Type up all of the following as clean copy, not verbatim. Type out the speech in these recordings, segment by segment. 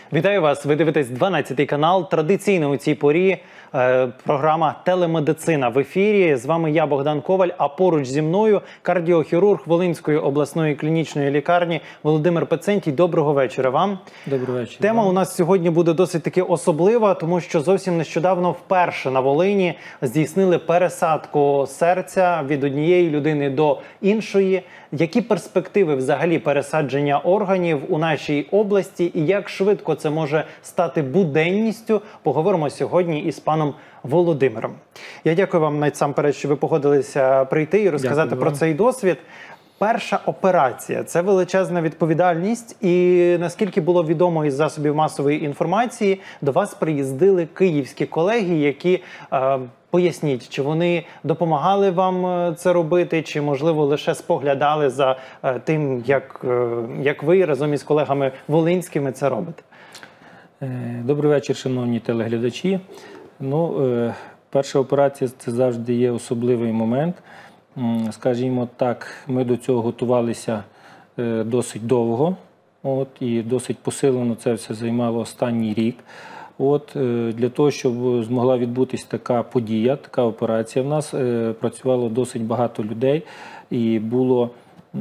Вітаю вас! Ви дивитесь 12-й канал. Традиційно у цій порі програма «Телемедицина» в ефірі. З вами я, Богдан Коваль, а поруч зі мною кардіохірург Волинської обласної клінічної лікарні Володимир Пецентій. Доброго вечора вам. Доброго вечора. Тема у нас сьогодні буде досить таки особлива, тому що зовсім нещодавно вперше на Волині здійснили пересадку серця від однієї людини до іншої. Які перспективи взагалі пересадження органів у нашій області і як швидко це може стати буденністю, поговоримо сьогодні із паном Володимиром. Я дякую вам насамперед, що ви погодилися прийти і розказати про цей досвід. Перша операція – це величезна відповідальність, і наскільки було відомо із засобів масової інформації, до вас приїздили київські колеги, які, поясніть, чи вони допомагали вам це робити, чи, можливо, лише споглядали за тим, як ви разом із колегами волинськими це робите? Добрий вечір, шановні телеглядачі. Перша операція – це завжди є особливий момент. Скажімо так, ми до цього готувалися досить довго, і досить посилено це все займало останній рік. Для того, щоб змогла відбутися така подія, така операція, в нас працювало досить багато людей, і було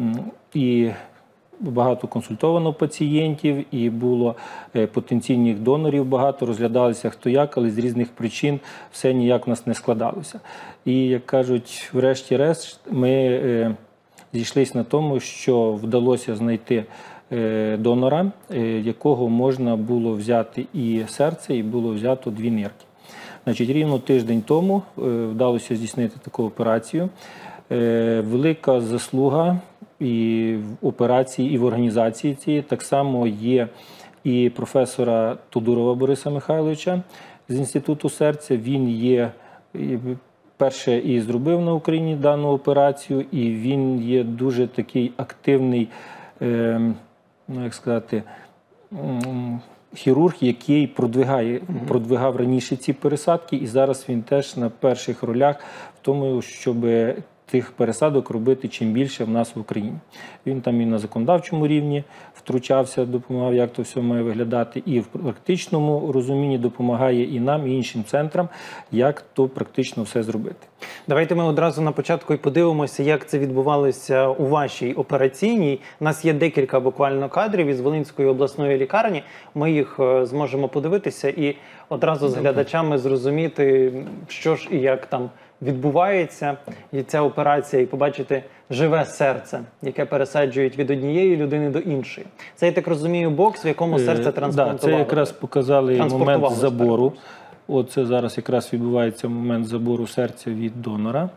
багато консультовано пацієнтів, і було потенційних донорів багато, розглядалися хто як, але з різних причин все ніяк в нас не складалося. І, як кажуть, врешті-решт ми зійшлися на тому, що вдалося знайти донора, якого можна було взяти і серце, і було взято 2 нирки. Значить, рівно тиждень тому вдалося здійснити таку операцію. Велика заслуга і в операції, і в організації цієї так само є і професора Тодурова Бориса Михайловича з Інституту серця. Він є перше і зробив на Україні дану операцію, і він є дуже такий активний, як сказати, хірург, який продвигав раніше ці пересадки, і зараз він теж на перших ролях в тому, щоб тих пересадок робити чим більше в нас в Україні. Він там і на законодавчому рівні втручався, допомагав, як то все має виглядати, і в практичному розумінні допомагає і нам, і іншим центрам, як то практично все зробити. Давайте ми одразу на початку і подивимося, як це відбувалося у вашій операційній. У нас є декілька буквально кадрів із Волинської обласної лікарні. Ми їх зможемо подивитися і одразу з глядачами зрозуміти, що ж і як там відбувається і ця операція, і побачити живе серце, яке пересаджують від однієї людини до іншої. Це, я так розумію, бокс, в якому серце трансплантували. Так, це якраз показали момент забору. Це зараз якраз відбувається момент забору серця від донора.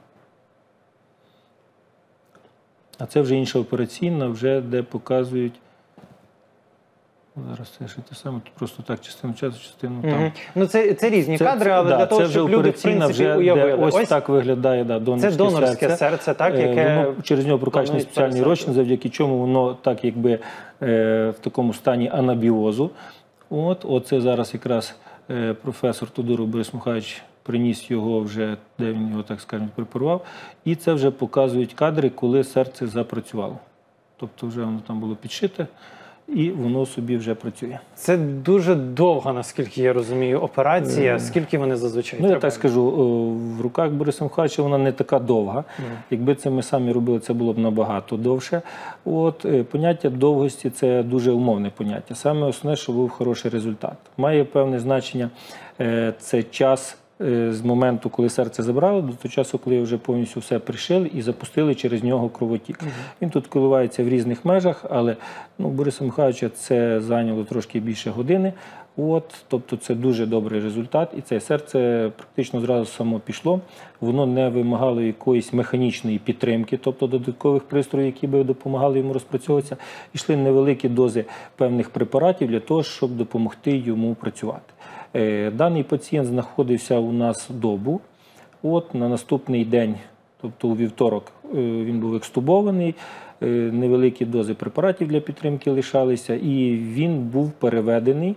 А це вже інша операційна, вже де показують. Зараз це ще те саме, тут просто так, частину часу, частину там. Ну, це різні кадри, але для того, щоб люди, в принципі, уявили. Ось так виглядає донорське серце. Це донорське серце, так, яке... Через нього прокачаний спеціальний розчин, завдяки чому воно так, якби в такому стані анабіозу. Оце зараз якраз професор Тодуров Борис Михайлович приніс його вже, де він його, так скажемо, препарував. І це вже показують кадри, коли серце запрацювало. Тобто вже воно там було підшите. І воно собі вже працює. Це дуже довга, наскільки я розумію, операція. Скільки вони зазвичай тривають? Я так скажу, в руках Бориса Михайловича вона не така довга. Якби це ми самі робили, це було б набагато довше. Поняття довгості – це дуже умовне поняття. Саме основне, щоб був хороший результат. Має певне значення це час з моменту, коли серце забрало, до того часу, коли вже повністю все пришили і запустили через нього кровотік. Він тут коливається в різних межах, але Бориса Михайловича це зайняло трошки більше години. Тобто це дуже добрий результат, і це серце практично зразу само пішло. Воно не вимагало якоїсь механічної підтримки, тобто додаткових пристроїв, які би допомагали йому розпрацьовуватися. Йшли невеликі дози певних препаратів для того, щоб допомогти йому працювати. Даний пацієнт знаходився у нас добу. На наступний день, тобто у вівторок, він був екстубований, невеликі дози препаратів для підтримки лишалися, і він був переведений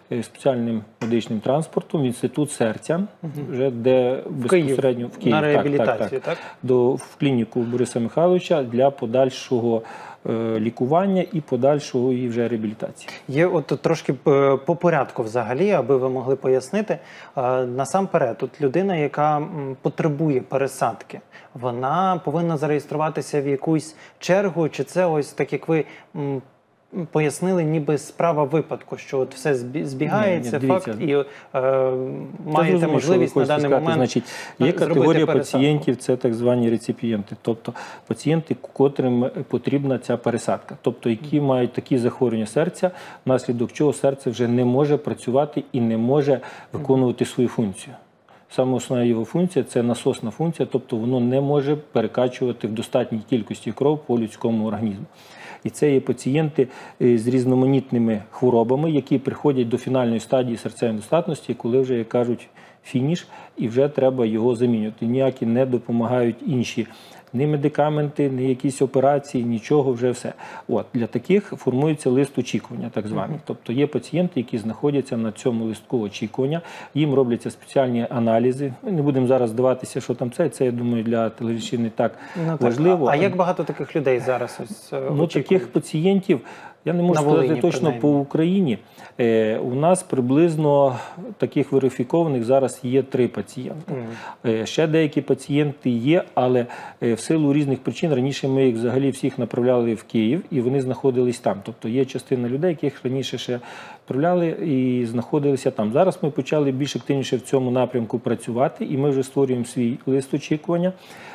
спеціальним медичним транспортом в інститут серця, вже де безпосередньо в Київ, на реабілітацію, так? В клініку Бориса Михайловича для подальшого лікування і подальшої вже реабілітації. Є от трошки по порядку взагалі, аби ви могли пояснити. Насамперед, тут людина, яка потребує пересадки, вона повинна зареєструватися в якусь чергу, чи це ось так, як ви пояснили, ніби справа випадку, що от все збігається, факт, і маєте можливість на даний момент значить, є категорія пацієнтів, це так звані реципієнти, тобто пацієнти, котрим потрібна ця пересадка, тобто які мають такі захворювання серця, внаслідок чого серце вже не може працювати і не може виконувати свою функцію. Саме основна його функція – це насосна функція, тобто воно не може перекачувати в достатній кількості кров по людському організму. І це є пацієнти з різноманітними хворобами, які приходять до фінальної стадії серцевої недостатності, коли вже, як кажуть, фініш, і вже треба його замінювати. Ніякі не допомагають інші ні медикаменти, ні якісь операції, нічого, вже все. От, для таких формується лист очікування, так званий. Тобто є пацієнти, які знаходяться на цьому листку очікування, їм робляться спеціальні аналізи. Ми не будемо зараз здаватися, що там це я думаю, для телеглядачів не так важливо. А як багато таких людей зараз очікують? Таких пацієнтів, я не можу сказати точно по Україні. У нас приблизно таких верифікованих зараз є 3 пацієнти. Ще деякі пацієнти є, але в силу різних причин раніше ми їх взагалі всіх направляли в Київ, і вони знаходились там. Тобто є частина людей, яких раніше ще відправляли і знаходилися там. Зараз ми почали більш активніше в цьому напрямку працювати, і ми вже створюємо свій лист очікування.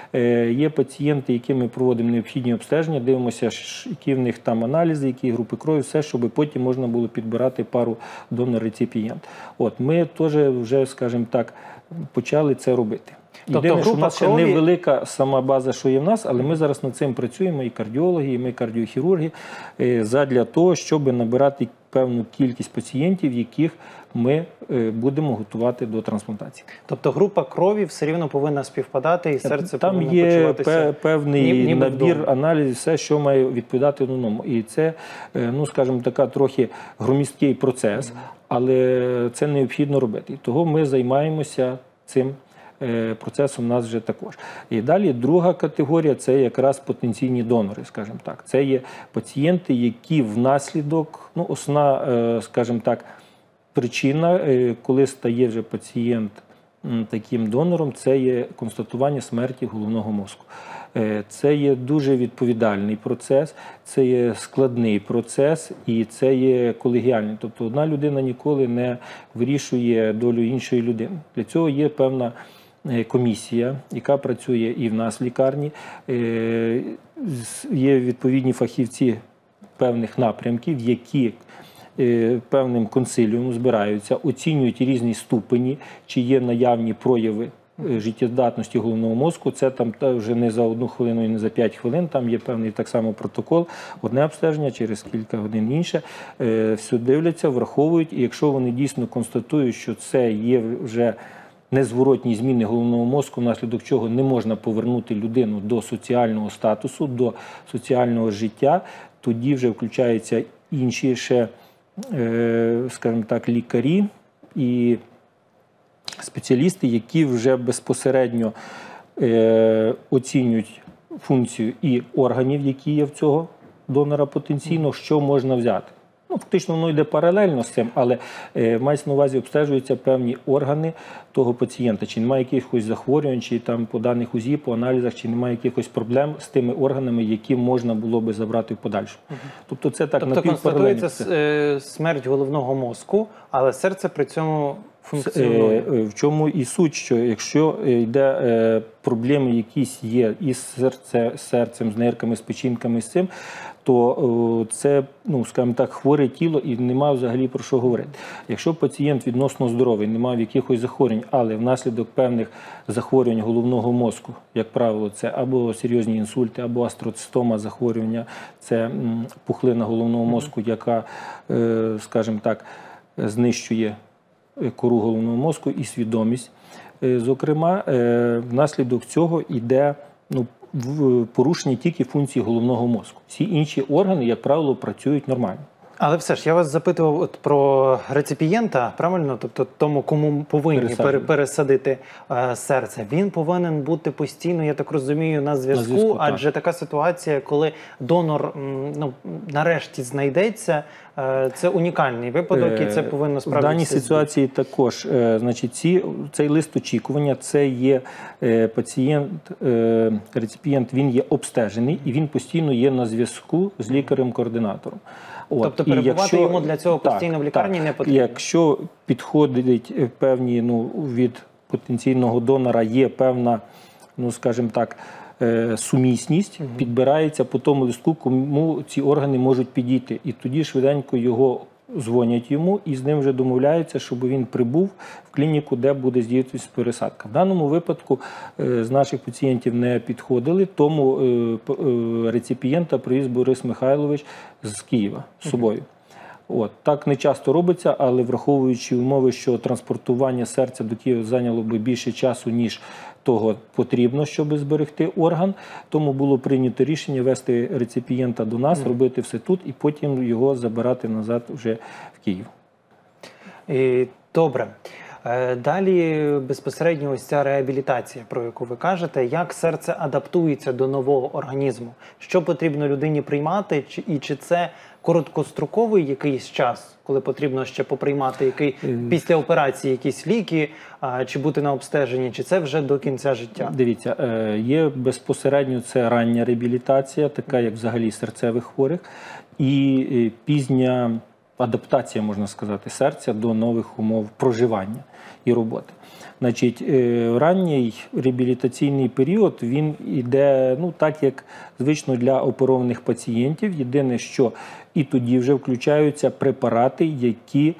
Є пацієнти, яким ми проводимо необхідні обстеження, дивимося, які в них там аналізи, які групи крові, все, щоб потім можна було підбирати пару донор-реципієнт. От, ми теж вже, скажімо так, почали це робити. Єдине, що у нас ще невелика сама база, що є в нас, але ми зараз над цим працюємо, і кардіологи, і ми кардіохірурги, задля того, щоб набирати певну кількість пацієнтів, яких ми будемо готувати до трансплантації. Тобто група крові все рівно повинна співпадати, і серце повинно почуватися. Там є певний набір аналізів, все, що має відповідати одному. І це, скажімо, така трохи громісткий процес, але це необхідно робити. І того ми займаємося цим процесом у нас вже також. І далі друга категорія – це якраз потенційні донори, скажімо так. Це є пацієнти, які внаслідок, основна, скажімо так, причина, коли стає вже пацієнт таким донором, це є констатування смерті головного мозку. Це є дуже відповідальний процес, це є складний процес і це є колегіальний. Тобто одна людина ніколи не вирішує долю іншої людини. Для цього є певна комісія, яка працює і в нас в лікарні. Є відповідні фахівці певних напрямків, які певним консиліумом збираються, оцінюють різні ступені, чи є наявні прояви життєздатності головного мозку. Це там вже не за 1 хвилину і не за 5 хвилин, там є певний так само протокол, одне обстеження, через кілька годин інше. Все дивляться, враховують, і якщо вони дійсно констатують, що це є вже незворотні зміни головного мозку, внаслідок чого не можна повернути людину до соціального статусу, до соціального життя, тоді вже включаються інші ще, скажімо так, лікарі і спеціалісти, які вже безпосередньо оцінюють функцію і органів, які є в цього донора потенційно, що можна взяти. Фактично воно йде паралельно з цим, але мається на увазі, обстежуються певні органи того пацієнта, чи немає якихось захворювань, чи там по даних УЗІ, по аналізах, чи немає якихось проблем з тими органами, які можна було би забрати в подальшому. Тобто це так напівпаралельно. Тобто констатується смерть головного мозку, але серце при цьому функціонує. В чому і суть, що якщо йде проблеми якісь є із серцем, з нирками, з печінками, з цим, то це, скажімо так, хворе тіло і немає взагалі про що говорити. Якщо пацієнт відносно здоровий, не мав якихось захворювань, але внаслідок певних захворювань головного мозку, як правило, це або серйозні інсульти, або астроцистома захворювання, це пухлина головного мозку, яка, скажімо так, знищує кору головного мозку і свідомість. Зокрема, внаслідок цього йде порушення тільки функції головного мозку. Всі інші органи, як правило, працюють нормально. Але все ж, я вас запитував от про реципієнта, правильно? Тобто тому, кому повинні пересадити серце. Він повинен бути постійно, я так розумію, на зв'язку, адже така ситуація, коли донор нарешті знайдеться, це унікальний випадок, і це повинно справді... В даній ситуації також, значить, цей лист очікування, це є пацієнт, реципієнт, він є обстежений, і він постійно є на зв'язку з лікарем-координатором. Тобто перебувати йому для цього постійно в лікарні не потрібно? Якщо підходить певні, від потенційного донора є певна, скажімо так, сумісність, підбирається по тому листку, кому ці органи можуть підійти. І тоді швиденько його дзвонять йому і з ним вже домовляються, щоб він прибув в клініку, де буде здійснюватися пересадка. В даному випадку з наших пацієнтів не підходили, тому реципієнта привіз Борис Михайлович з Києва з собою. Так не часто робиться, але враховуючи умови, що транспортування серця до Києва зайняло би більше часу, ніж того потрібно, щоб зберегти орган, тому було прийнято рішення вести реципієнта до нас, робити все тут і потім його забирати назад вже в Київ. Добре. Далі безпосередньо ось ця реабілітація, про яку ви кажете, як серце адаптується до нового організму, що потрібно людині приймати, і чи це короткостроковий якийсь час, коли потрібно ще поприймати після операції якісь ліки, чи бути на обстеженні, чи це вже до кінця життя? Дивіться, є безпосередньо це рання реабілітація, така як взагалі серцевих хворих, і пізня адаптація, можна сказати, серця до нових умов проживання і роботи. Значить, ранній реабілітаційний період, він йде, так як звично для оперованих пацієнтів. Єдине, що і тоді вже включаються препарати, які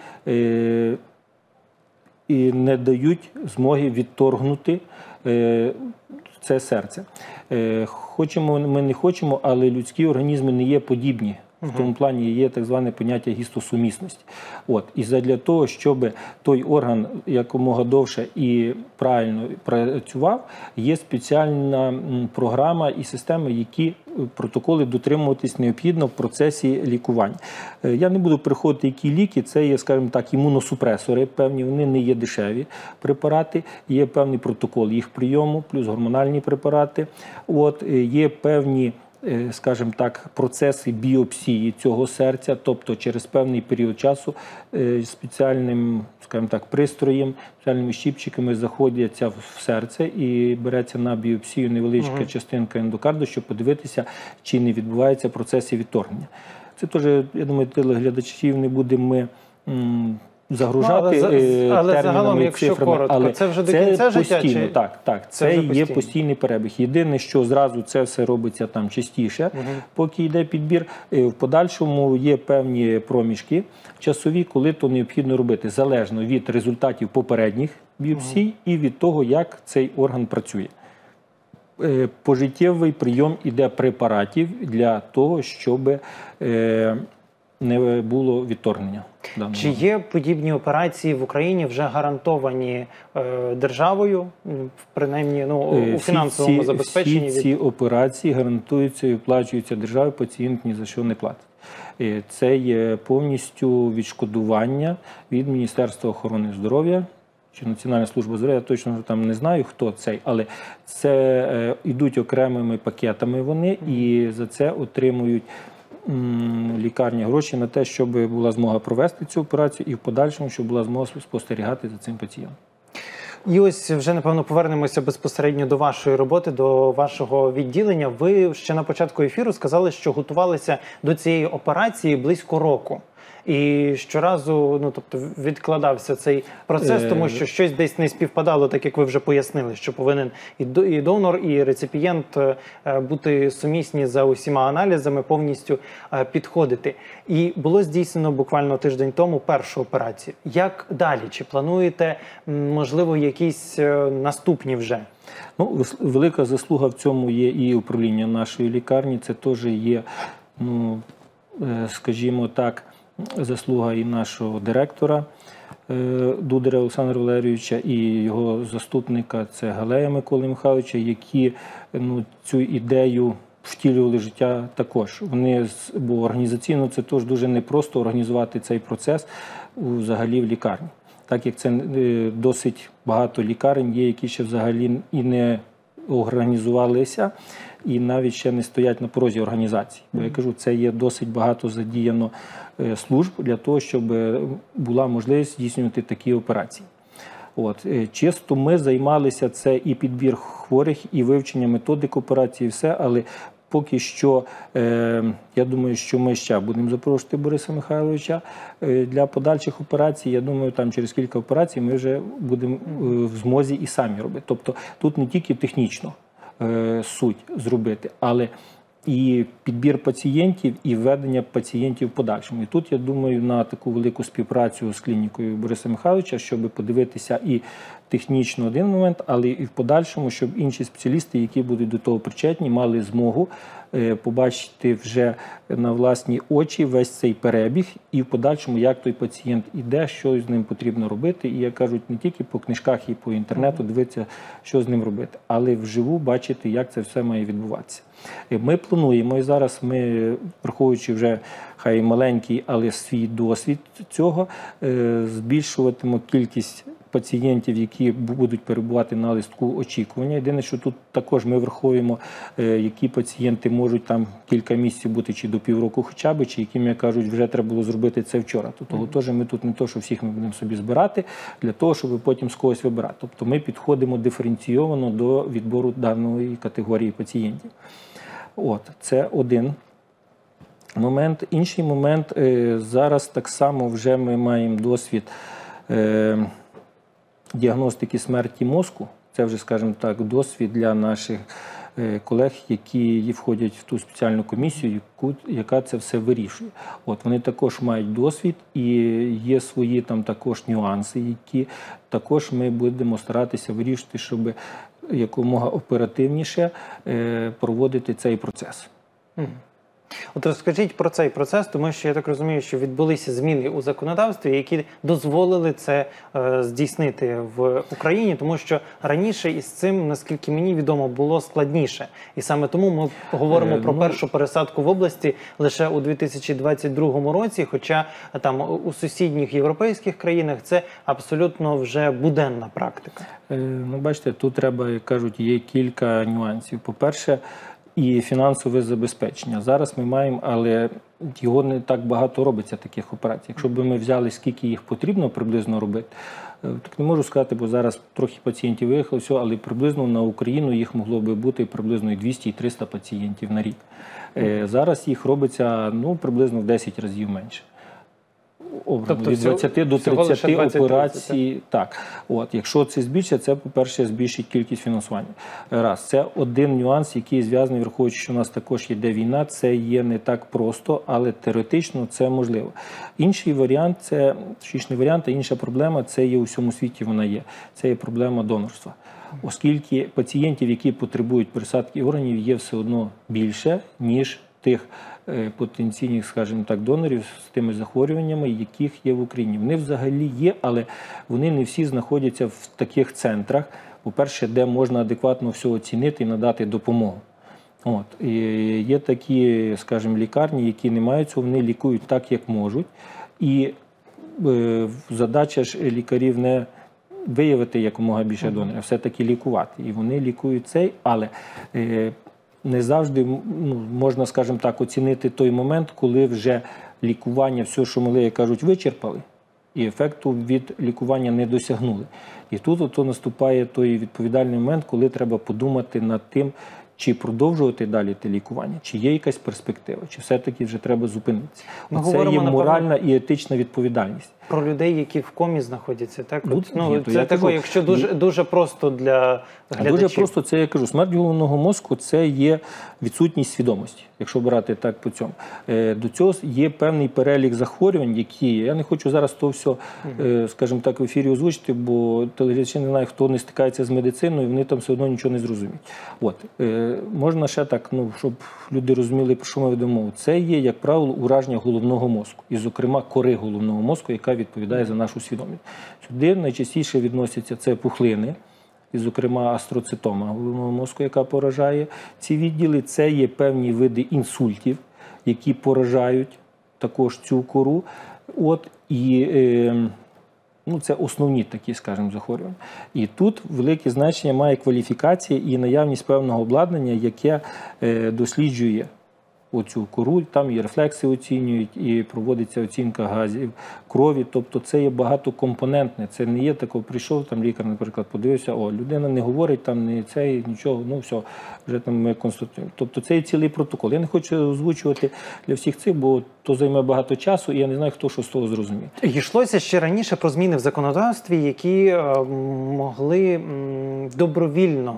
не дають змоги відторгнути це серце. Хочемо ми не хочемо, але людські організми не є подібні. В тому плані є так зване поняття гістосумісності. І задля того, щоб той орган якомога довше і правильно працював, є спеціальна програма і системи, які протоколи дотримуватись необхідно в процесі лікування. Я не буду переходити, які ліки, це є, скажімо так, імуносупресори певні, вони не є дешеві препарати, є певний протокол їх прийому, плюс гормональні препарати. Є певні, скажімо так, процеси біопсії цього серця, тобто через певний період часу спеціальним, скажімо так, пристроєм, спеціальними щипчиками заходяться в серце і береться на біопсію невеличка частинка ендокарду, щоб подивитися, чи не відбуваються процеси відторгнення. Це теж, я думаю, телеглядачів не будемо загружати термінами і цифрами. Але це вже до кінця життя? Постійно, так. Це є постійний перебіг. Єдине, що зразу це все робиться там частіше, поки йде підбір. В подальшому є певні проміжки часові, коли то необхідно робити, залежно від результатів попередніх біопсій і від того, як цей орган працює. Пожиттєвий прийом іде препаратів для того, щоб не було відторгнення. Чи є подібні операції в Україні вже гарантовані державою, принаймні у фінансовому забезпеченні? Всі ці операції гарантуються і оплачуються державою, пацієнт ні за що не платить. Це є повністю відшкодування від Міністерства охорони здоров'я чи Національна служба здоров'я, я точно там не знаю, хто цей, але це йдуть окремими пакетами вони і за це отримують лікарні гроші на те, щоб була змога провести цю операцію і в подальшому, щоб була змога спостерігати за цим пацієнтом. І ось вже, напевно, повернемося безпосередньо до вашої роботи, до вашого відділення. Ви ще на початку ефіру сказали, що готувалися до цієї операції близько року. І щоразу, відкладався цей процес, тому що щось десь не співпадало, так як ви вже пояснили, що повинен і донор, і реципієнт бути сумісні за усіма аналізами, повністю підходити. І було здійснено буквально тиждень тому першу операцію. Як далі? Чи плануєте, можливо, якісь наступні вже? Велика заслуга в цьому є і управління нашої лікарні. Це теж є, скажімо так, заслуга і нашого директора Дударя Олександра Валерійовича і його заступника, це Галея Миколи Михайловича, які цю ідею втілювали життя також. Бо організаційно це теж дуже непросто організувати цей процес взагалі в лікарні. Так як це досить багато лікарень є, які ще взагалі і не організувалися, і навіть ще не стоять на порозі організації. Бо я кажу, це є досить багато задіяно служб для того, щоб була можливість здійснювати такі операції. Чисто ми займалися це і підбір хворих, і вивчення методик операції, і все, але поки що, я думаю, що ми ще будемо запрошувати Бориса Михайловича для подальших операцій. Я думаю, там через кілька операцій ми вже будемо в змозі і самі робити. Тобто тут не тільки технічно суть зробити, але і підбір пацієнтів, і введення пацієнтів в подальшому. І тут, я думаю, на таку велику співпрацю з клінікою Бориса Михайловича, щоб подивитися і технічно один момент, але і в подальшому, щоб інші спеціалісти, які будуть до того причетні, мали змогу побачити вже на власні очі весь цей перебіг і в подальшому, як той пацієнт іде, що з ним потрібно робити. І, як кажуть, не тільки по книжках і по інтернету дивитися, що з ним робити, але вживу бачити, як це все має відбуватися. Ми плануємо, і зараз ми, враховуючи вже хай маленький, але свій досвід цього, збільшуватимемо кількість пацієнтів, які будуть перебувати на листку очікування. Єдине, що тут також ми враховуємо, які пацієнти можуть там кілька місяців бути, чи до півроку хоча б, чи яким, як кажуть, вже треба було зробити це вчора. Тобто теж ми тут не то, що всіх ми будемо собі збирати, для того, щоб потім з когось вибирати. Тобто ми підходимо диференційовано до відбору даної категорії пацієнтів. Це один момент. Інший момент, зараз так само вже ми маємо досвід діагностики смерті мозку. Це вже, скажімо так, досвід для наших колег, які входять в ту спеціальну комісію, яка це все вирішує. Вони також мають досвід і є свої там також нюанси, які також ми будемо старатися вирішити, щоб якомога оперативніше проводити цей процес. Розкажіть про цей процес, тому що я так розумію, що відбулися зміни у законодавстві, які дозволили це здійснити в Україні, тому що раніше із цим, наскільки мені відомо, було складніше. І саме тому ми говоримо про першу пересадку в області лише у 2022 році, хоча там у сусідніх європейських країнах це абсолютно вже буденна практика. Бачите, тут треба, як кажуть, є кілька нюансів. По-перше, і фінансове забезпечення. Зараз ми маємо, але його не так багато робиться, таких операцій. Якщо б ми взяли, скільки їх потрібно приблизно робити, так не можу сказати, бо зараз трохи пацієнтів виїхало, все, але приблизно на Україну їх могло би бути приблизно і 200, і 300 пацієнтів на рік. Зараз їх робиться приблизно в 10 разів менше. Тобто від 20 до 30 операцій. Так. Якщо це збільшиться, це, по-перше, збільшить кількість фінансування. Це один нюанс, який зв'язаний, враховуючи, що у нас також йде війна, це є не так просто, але теоретично це можливо. Інший варіант, це, точніше не варіант, а інша проблема, це є у всьому світі, вона є. Це є проблема донорства. Оскільки пацієнтів, які потребують пересадки органів, є все одно більше, ніж тих потенційних, скажімо так, донорів з тими захворюваннями, яких є в Україні. Вони взагалі є, але вони не всі знаходяться в таких центрах, по-перше, де можна адекватно все оцінити і надати допомогу. І є такі, скажімо, лікарні, які не мають цього, вони лікують так, як можуть. І задача ж лікарів не виявити якомога більше донорів, а все-таки лікувати. І вони лікують цей, але не завжди можна, скажімо так, оцінити той момент, коли вже лікування, все, що могли, як кажуть, вичерпали, і ефекту від лікування не досягнули. І тут наступає той відповідальний момент, коли треба подумати над тим, чи продовжувати далі те лікування, чи є якась перспектива, чи все-таки вже треба зупинитися. Це є моральна і етична відповідальність. Про людей, які в комі знаходяться, так? Це таке, якщо дуже просто для глядачів. Дуже просто, це я кажу, смерть головного мозку – це є відсутність свідомості, якщо брати так по цьому. До цього є певний перелік захворювань, які, я не хочу зараз то все, скажімо так, в ефірі озвучити, бо телеглядачі не знають, хто не стикається з медициною, вони там все одно нічого не зрозуміють. Можна ще так, щоб люди розуміли, про що ми ведемо. Це є, як правило, ураження головного мозку, і, зокрема, кори головного мозку, яка відповідає за нашу свідомість. Сюди найчастіше відносяться це пухлини, і, зокрема, астроцитома головного мозку, яка поражає ці відділи. Це є певні види інсультів, які поражають також цю кору. Це основні такі, скажімо, захворювання. І тут велике значення має кваліфікація і наявність певного обладнання, яке досліджує оцю кору, там і рефлекси оцінюють, і проводиться оцінка газів крові. Тобто це є багатокомпонентне. Це не є такого, прийшов там лікар, наприклад, подивився, людина не говорить, там не цей, нічого, все, вже там ми констатуємо. Тобто це є цілий протокол. Я не хочу озвучувати для всіх цих, бо то займе багато часу, і я не знаю, хто що з того зрозуміє. Йшлося ще раніше про зміни в законодавстві, які могли добровільно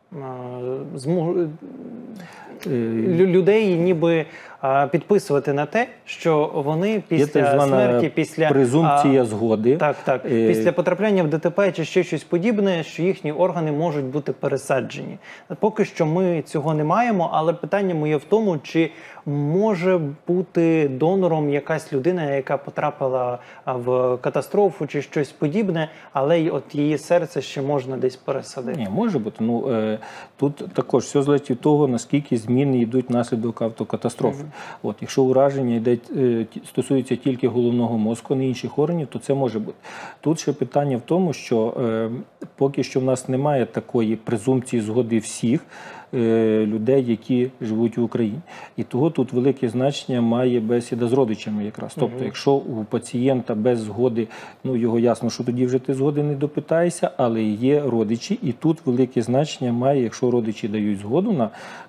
людей ніби підписувати на те, що вони після смерті, після презумпція згоди. Так. Після потрапляння в ДТП чи ще щось подібне, що їхні органи можуть бути пересаджені. Поки що ми цього не маємо, але питання моє в тому, чи може бути донором якась людина, яка потрапила в катастрофу чи щось подібне, але от її серце ще можна десь пересадити. Ні, може бути. Тут також все залежить від того, наскільки зміни йдуть внаслідок автокатастрофи. Якщо ураження стосується тільки головного мозку, не інших органів, то це може бути. Тут ще питання в тому, що поки що в нас немає такої презумпції згоди всіх людей, які живуть в Україні. І того тут велике значення має бесіда з родичами якраз. Тобто, якщо у пацієнта без згоди, його ясно, що тоді вже ти згоди не допитаєшся, але є родичі, і тут велике значення має, якщо родичі дають згоду на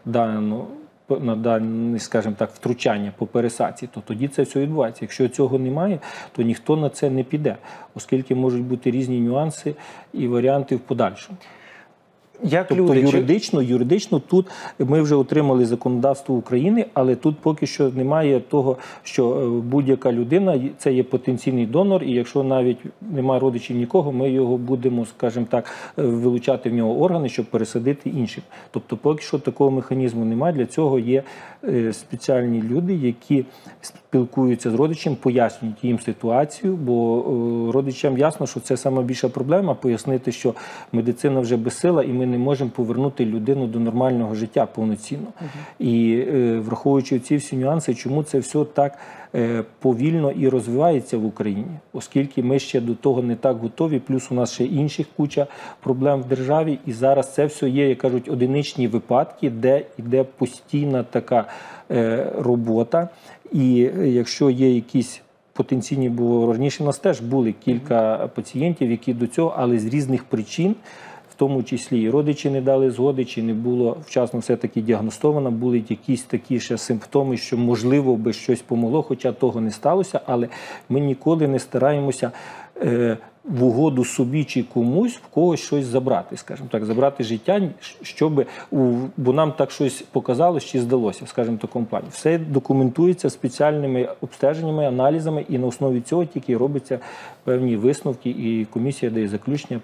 дане, скажімо так, втручання по пересадці, то тоді це все відбувається. Якщо цього немає, то ніхто на це не піде, оскільки можуть бути різні нюанси і варіанти в подальшому. Тобто юридично тут ми вже отримали законодавство України, але тут поки що немає того, що будь-яка людина – це є потенційний донор, і якщо навіть немає родичів нікого, ми його будемо, скажімо так, вилучати в нього органи, щоб пересадити іншим. Тобто поки що такого механізму немає, для цього є спеціальні люди, які спілкуються з родичем, пояснюють їм ситуацію, бо родичам ясно, що це найбільша проблема – пояснити, що медицина вже безсила, і ми не можемо повернути людину до нормального життя повноцінно. І враховуючи ці всі нюанси, чому це все так повільно і розвивається в Україні, оскільки ми ще до того не так готові, плюс у нас ще інших куча проблем в державі, і зараз це все є, як кажуть, одиничні випадки, де йде постійна така робота, і якщо є якісь потенційні, бо раніше у нас теж були кілька пацієнтів, які до цього, але з різних причин, в тому числі і родичі не дали згоди, чи не було вчасно все-таки діагностовано, були якісь такі ще симптоми, що можливо би щось помогло, хоча того не сталося, але ми ніколи не стараємося в угоду собі чи комусь в когось щось забрати, скажімо так, забрати життя, бо нам так щось показалось чи здалося, скажімо, в такому плані. Все документується спеціальними обстеженнями, аналізами, і на основі цього тільки робляться певні висновки, і комісія дає заключення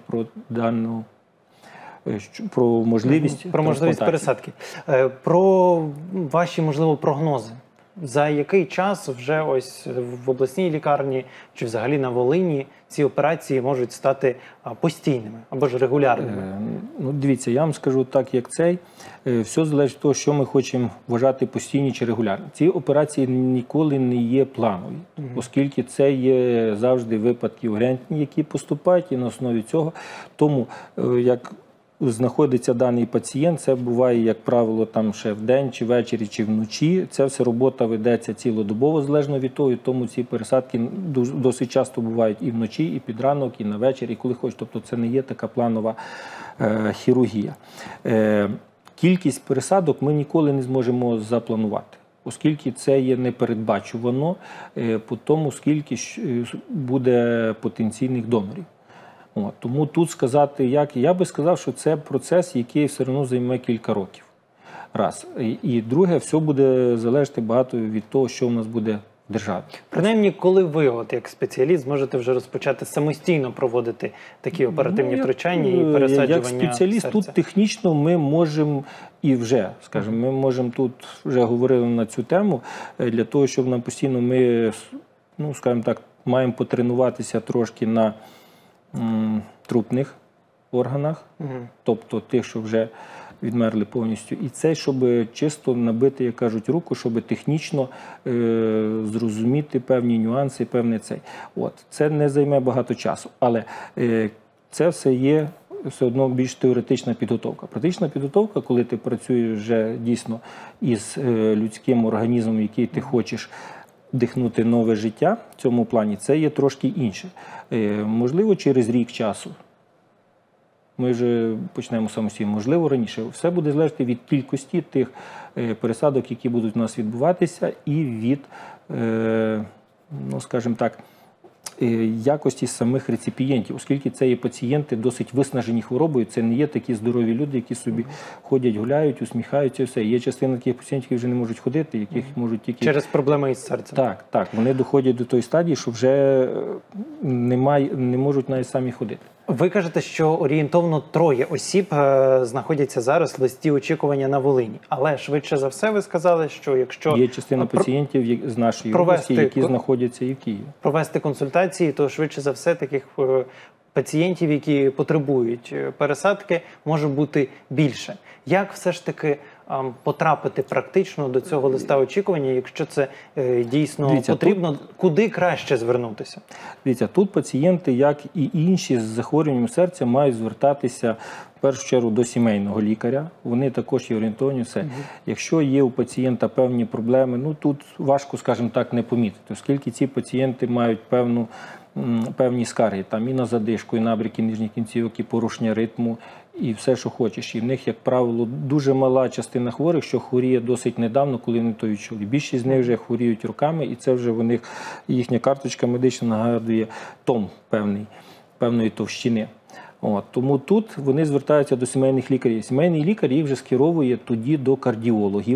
про можливість пересадки. Про ваші, можливо, прогнози. За який час вже ось в обласній лікарні чи взагалі на Волині ці операції можуть стати постійними або ж регулярними? Дивіться, я вам скажу так, як цей. Все залежить від того, що ми хочемо вважати постійні чи регулярні. Ці операції ніколи не є планові, оскільки це є завжди випадки ургентні, які поступають, і на основі цього. Тому, як знаходиться даний пацієнт, це буває, як правило, там ще вдень, чи ввечері, чи вночі. Ця вся робота ведеться цілодобово, залежно від того, і тому ці пересадки досить часто бувають і вночі, і під ранок, і на вечір, і коли хочеш. Тобто це не є така планова хірургія. Кількість пересадок ми ніколи не зможемо запланувати, оскільки це є непередбачувано по тому, скільки буде потенційних донорів. Тому тут сказати, я би сказав, що це процес, який все одно займе кілька років. Раз. І друге, все буде залежати багато від того, що в нас буде в державі. Принаймні, коли ви, як спеціаліст, зможете вже розпочати самостійно проводити такі оперативні втручання і пересаджування як спеціаліст, серця? тут технічно ми можемо і вже, скажімо, ми можемо тут, вже говорили на цю тему, для того, щоб нам постійно ми, скажімо так, маємо потренуватися трошки на трупних органах, тобто тих, що вже відмерли повністю, і це, щоб чисто набити, як кажуть, руку, щоб технічно зрозуміти певні нюанси, певний цей. От. Це не займе багато часу, але це все є все одно більш теоретична підготовка. Практична підготовка, коли ти працюєш вже дійсно із людським організмом, який ти хочеш вдихнути нове життя в цьому плані, це є трошки інше. Можливо, через рік часу. Ми вже почнемо самостійно, можливо, раніше. Все буде залежати від кількості тих пересадок, які будуть у нас відбуватися, і від, ну, скажімо так, якості самих реципієнтів, оскільки це є пацієнти досить виснажені хворобою, це не є такі здорові люди, які собі ходять, гуляють, усміхаються і все. Є частина таких пацієнтів, які вже не можуть ходити, яких можуть тільки... Через проблеми із серцем. Так, так. Вони доходять до тої стадії, що вже не можуть навіть самі ходити. Ви кажете, що орієнтовно 3 осіб знаходяться зараз в листі очікування на Волині. Але швидше за все ви сказали, що якщо... Є частина пацієнтів з нашої області, які знаходяться і в Києві. Провести консультації, то швидше за все таких пацієнтів, які потребують пересадки, може бути більше. Як все ж таки потрапити практично до цього листа очікування, якщо це дійсно потрібно, куди краще звернутися? Дивіться, тут пацієнти, як і інші з захворюванням серця, мають звертатися в першу чергу до сімейного лікаря. Вони також є орієнтовані все. Якщо є у пацієнта певні проблеми, ну тут важко, скажімо так, не помітити, оскільки ці пацієнти мають певні скарги, там і на задишку, і набряки нижніх кінцівок, і порушення ритму, і все, що хочеш. І в них, як правило, дуже мала частина хворих, що хворіє досить недавно, коли вони то відчули. Більшість з них вже хворіють роками, і це вже в них їхня карточка медична нагадує том певної товщини. От. Тому тут вони звертаються до сімейних лікарів. Сімейний лікар їх вже скеровує тоді до кардіологів,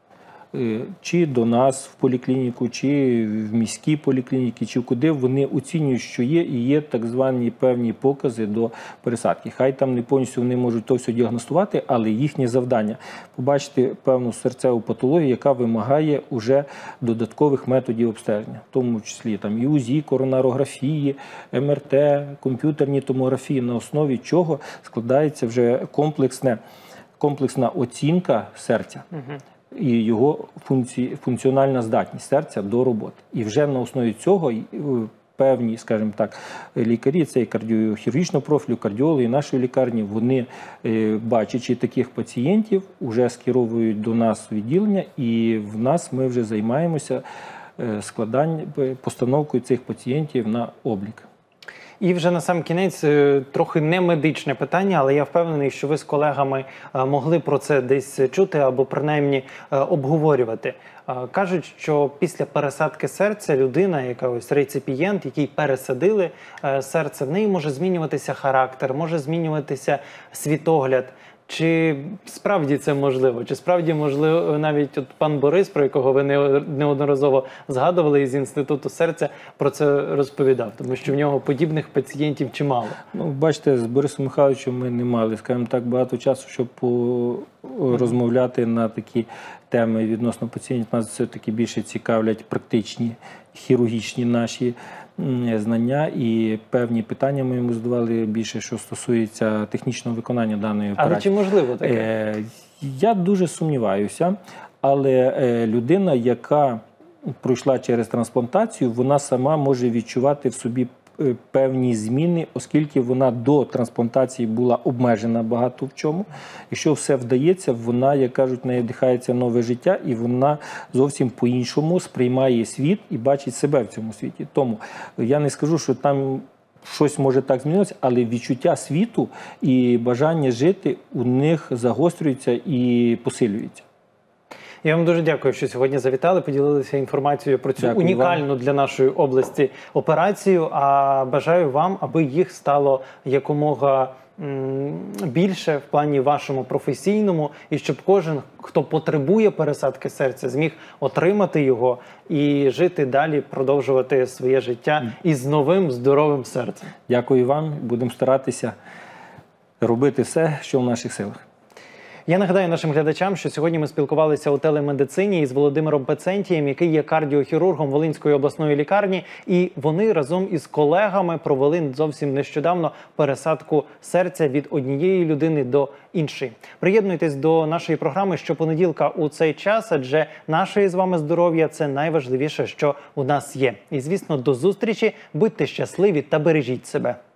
чи до нас в поліклініку, чи в міські поліклініки, чи куди вони оцінюють, що є, і є так звані певні покази до пересадки. Хай там не повністю вони можуть то все діагностувати, але їхнє завдання – побачити певну серцеву патологію, яка вимагає уже додаткових методів обстеження, в тому числі там і УЗІ, коронарографії, МРТ, комп'ютерні томографії, на основі чого складається вже комплексна оцінка серця. І його функціональна здатність серця до роботи. І вже на основі цього певні, скажімо так, лікарі, це і кардіохірургічного профілю, кардіологи нашої лікарні, вони, бачачи таких пацієнтів, вже скеровують до нас відділення, і в нас ми вже займаємося постановкою цих пацієнтів на облік. І вже на сам кінець трохи не медичне питання, але я впевнений, що ви з колегами могли про це десь чути або принаймні обговорювати. Кажуть, що після пересадки серця людина, яка ось реципієнт, який пересадили серце, в неї може змінюватися характер, може змінюватися світогляд. Чи справді це можливо? Чи справді можливо, навіть от пан Борис, про якого ви неодноразово згадували із Інституту серця, про це розповідав, тому що в нього подібних пацієнтів чимало. Ну, бачите, з Борисом Михайловичем ми не мали, скажімо так, багато часу, щоб розмовляти на такі теми відносно пацієнтів. Нас все-таки більше цікавлять практичні, хірургічні наші знання, і певні питання ми йому задавали більше, що стосується технічного виконання даної операції. Але чи можливо таке? Я дуже сумніваюся, але людина, яка пройшла через трансплантацію, вона сама може відчувати в собі певні зміни, оскільки вона до трансплантації була обмежена багато в чому. Якщо все вдається, вона, як кажуть, в неї вдихається нове життя, і вона зовсім по-іншому сприймає світ і бачить себе в цьому світі. Тому я не скажу, що там щось може так змінитися, але відчуття світу і бажання жити у них загострюється і посилюється. Я вам дуже дякую, що сьогодні завітали, поділилися інформацією про цю унікальну для нашої області операцію. А бажаю вам, аби їх стало якомога більше в плані вашому професійному, і щоб кожен, хто потребує пересадки серця, зміг отримати його і жити далі, продовжувати своє життя із новим здоровим серцем. Дякую вам, будемо старатися робити все, що в наших силах. Я нагадаю нашим глядачам, що сьогодні ми спілкувалися у телемедицині із Володимиром Пецентієм, який є кардіохірургом Волинської обласної лікарні, і вони разом із колегами провели зовсім нещодавно пересадку серця від однієї людини до іншої. Приєднуйтесь до нашої програми щопонеділка у цей час, адже наше з вами здоров'я – це найважливіше, що у нас є. І, звісно, до зустрічі, будьте щасливі та бережіть себе.